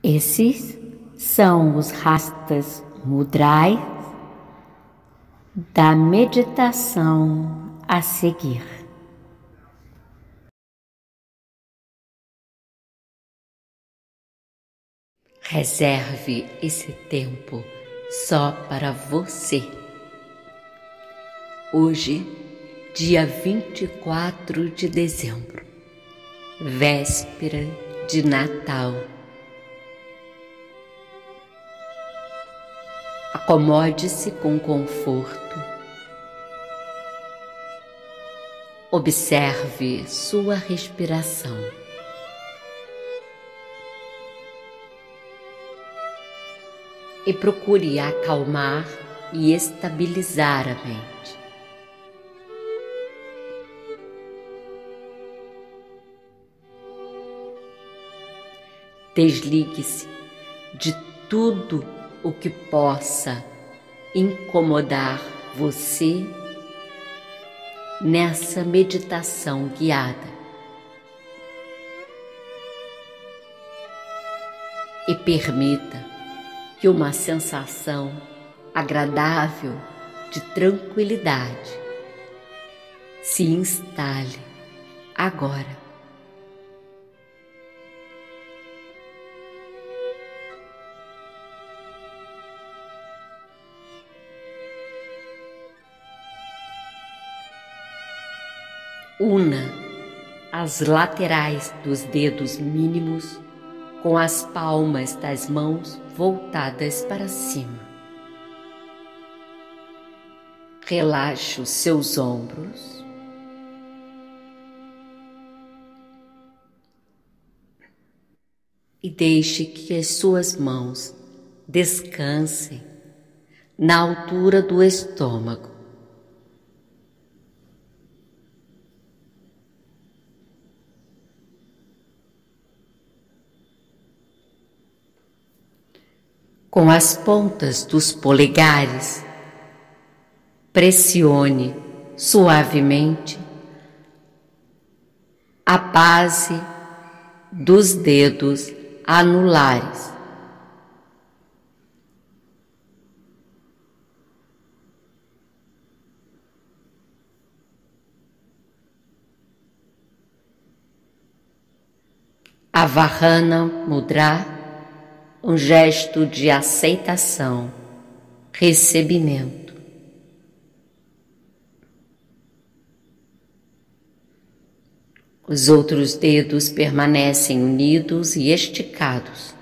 Esses são os Hastas Mudras da meditação a seguir. Reserve esse tempo só para você. Hoje, dia 24 de dezembro, véspera de Natal. Acomode-se com conforto. Observe sua respiração. E procure acalmar e estabilizar a mente. Desligue-se de tudo o que possa incomodar você nessa meditação guiada. E permita que uma sensação agradável de tranquilidade se instale agora. Una as laterais dos dedos mínimos com as palmas das mãos voltadas para cima. Relaxe os seus ombros. E deixe que as suas mãos descansem na altura do estômago. Com as pontas dos polegares, pressione suavemente a base dos dedos anulares. Avarhana Mudra, um gesto de aceitação, recebimento. Os outros dedos permanecem unidos e esticados.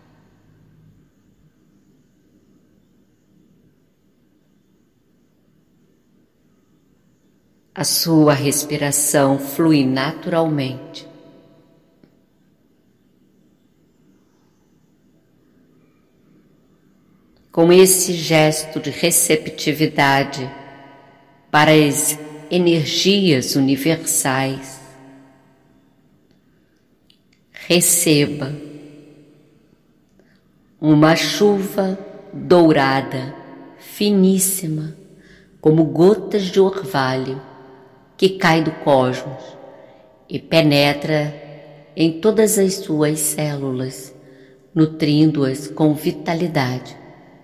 A sua respiração flui naturalmente. Com esse gesto de receptividade para as energias universais, receba uma chuva dourada, finíssima, como gotas de orvalho, que cai do cosmos e penetra em todas as suas células, nutrindo-as com vitalidade.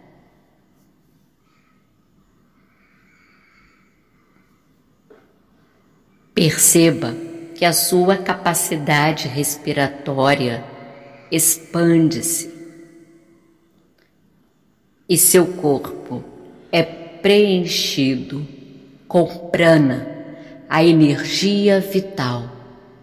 Perceba que a sua capacidade respiratória expande-se e seu corpo é preenchido com prana, a energia vital.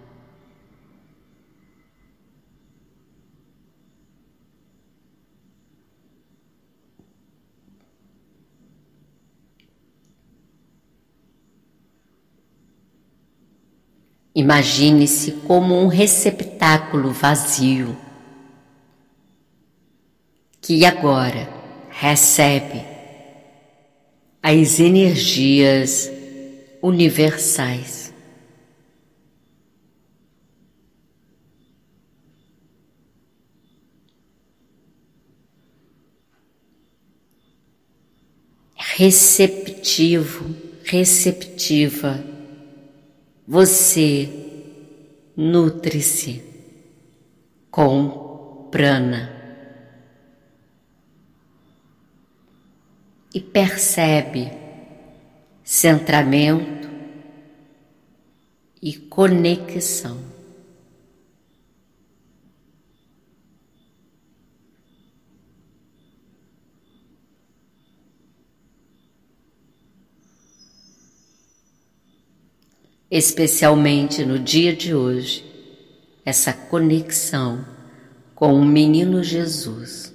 Imagine-se como um receptáculo vazio que agora recebe as energias universais. Receptivo, receptiva, você nutre-se com prana. e percebe centramento e conexão. Especialmente no dia de hoje, essa conexão com o menino Jesus,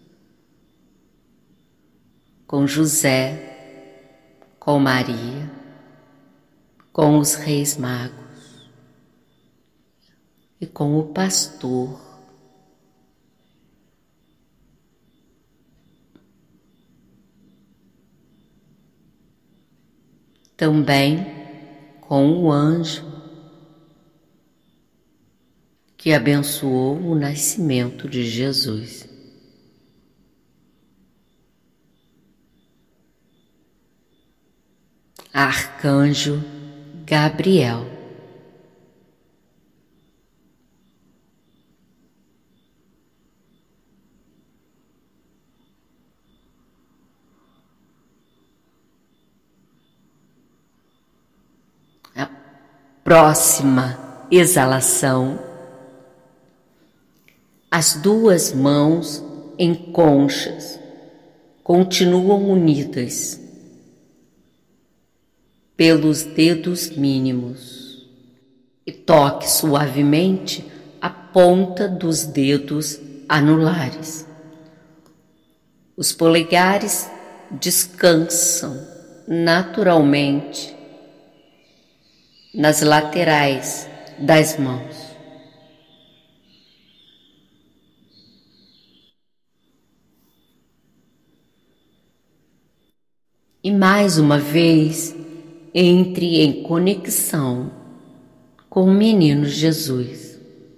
com José, com Maria, com os reis magos e com o pastor. Também com o anjo que abençoou o nascimento de Jesus. Arcanjo Gabriel. A próxima exalação, as duas mãos em conchas continuam unidas pelos dedos mínimos e toque suavemente a ponta dos dedos anulares. Os polegares descansam naturalmente nas laterais das mãos. E mais uma vez, entre em conexão com o menino Jesus.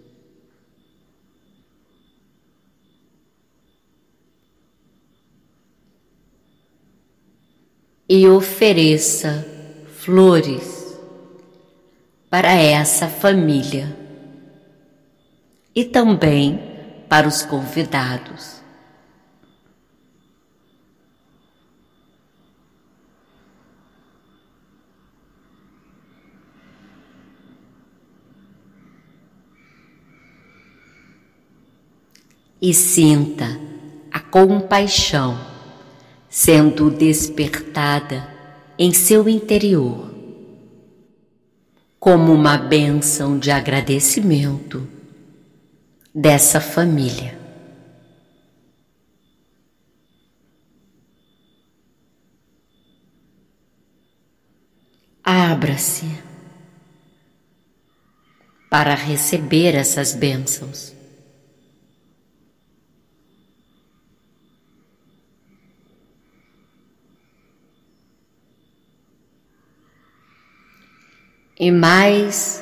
E ofereça flores para essa família e também para os convidados. E sinta a compaixão sendo despertada em seu interior, como uma bênção de agradecimento dessa família. Abra-se para receber essas bênçãos. E mais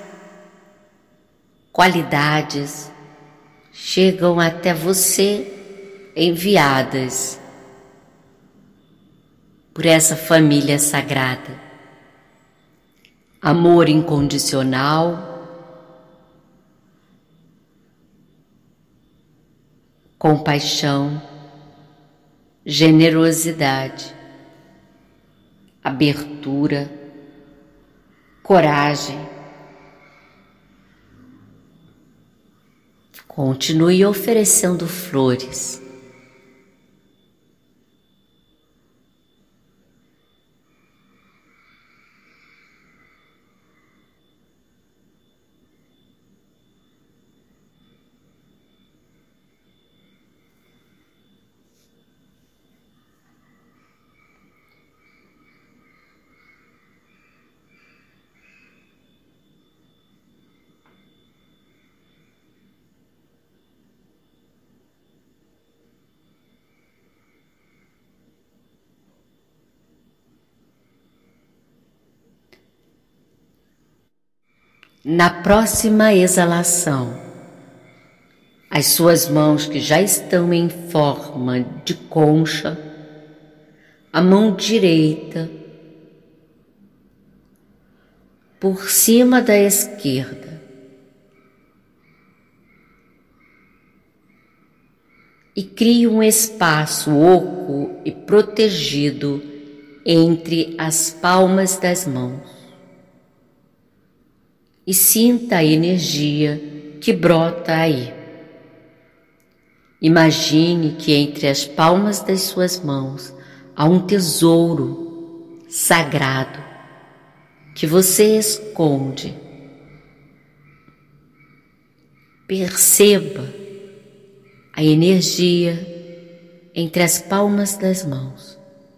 qualidades chegam até você enviadas por essa família sagrada. Amor incondicional, compaixão, generosidade, abertura, coragem. Continue oferecendo flores. Na próxima exalação, as suas mãos que já estão em forma de concha, a mão direita por cima da esquerda, e crie um espaço oco e protegido entre as palmas das mãos. E sinta a energia que brota aí. Imagine que entre as palmas das suas mãos há um tesouro sagrado que você esconde. Perceba a energia entre as palmas das mãos.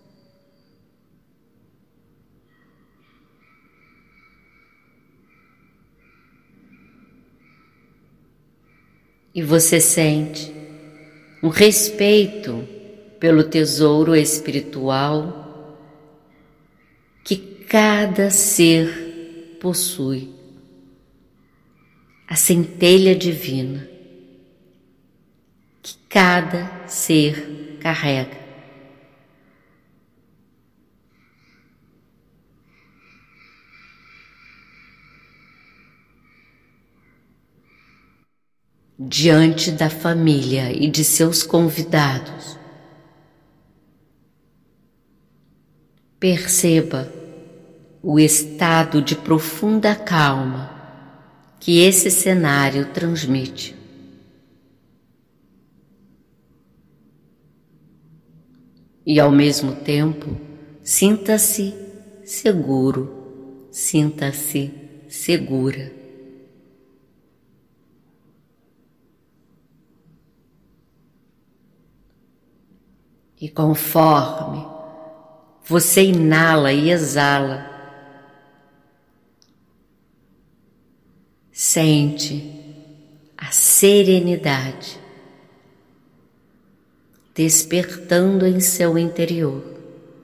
E você sente um respeito pelo tesouro espiritual que cada ser possui, a centelha divina que cada ser carrega. Diante da família e de seus convidados, perceba o estado de profunda calma que esse cenário transmite. E ao mesmo tempo, sinta-se seguro, sinta-se segura. E conforme você inala e exala, sente a serenidade despertando em seu interior.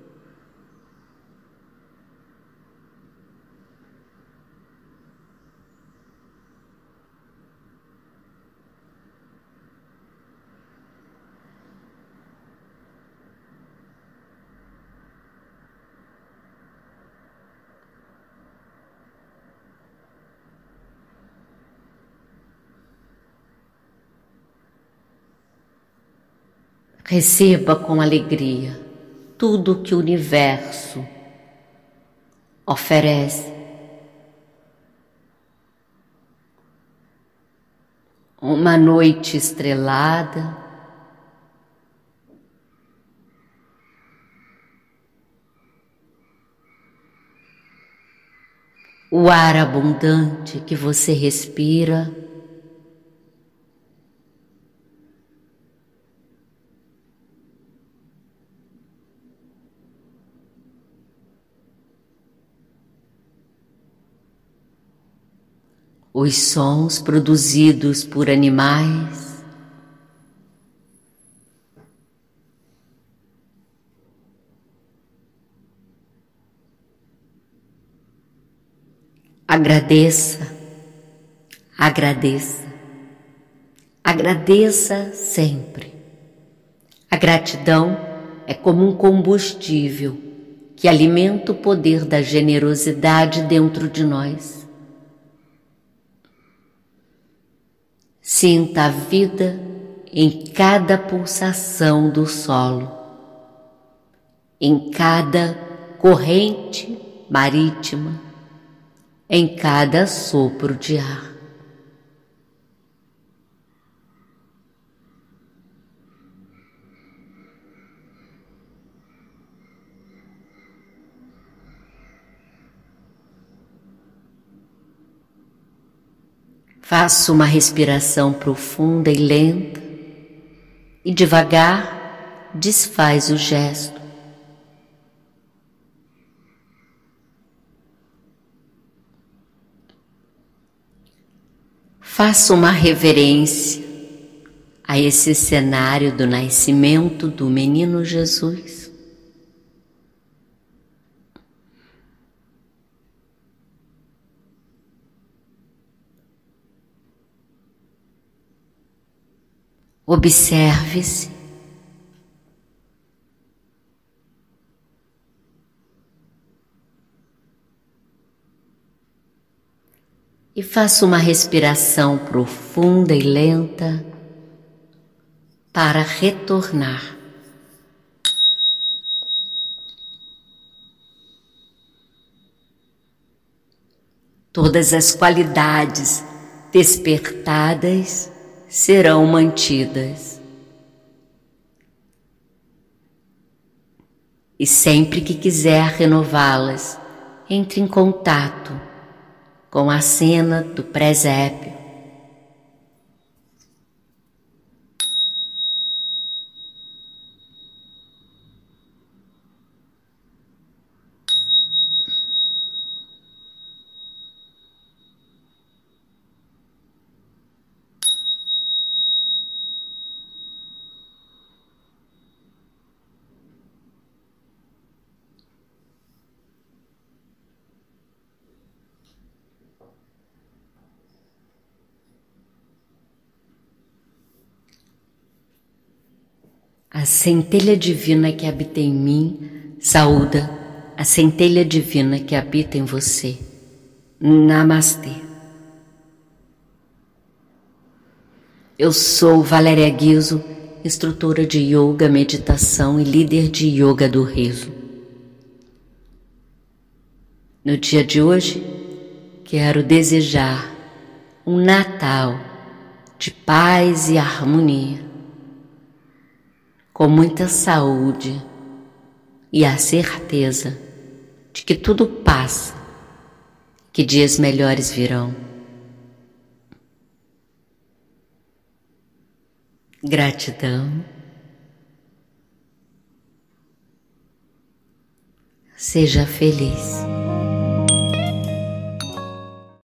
Receba com alegria tudo que o universo oferece. Uma noite estrelada, o ar abundante que você respira, os sons produzidos por animais, agradeça, agradeça, agradeça sempre. A gratidão é como um combustível que alimenta o poder da generosidade dentro de nós. Sinta a vida em cada pulsação do solo, em cada corrente marítima, em cada sopro de ar. Faça uma respiração profunda e lenta e devagar desfaz o gesto. Faça uma reverência a esse cenário do nascimento do menino Jesus. Observe-se. E faça uma respiração profunda e lenta, para retornar. Todas as qualidades despertadas serão mantidas. E sempre que quiser renová-las, entre em contato com a cena do presépio. A centelha divina que habita em mim saúda a centelha divina que habita em você. Namastê. Eu sou Valéria Guizzo, instrutora de yoga, meditação e líder de yoga do riso. No dia de hoje, quero desejar um Natal de paz e harmonia, com muita saúde e a certeza de que tudo passa, que dias melhores virão. Gratidão. Seja feliz.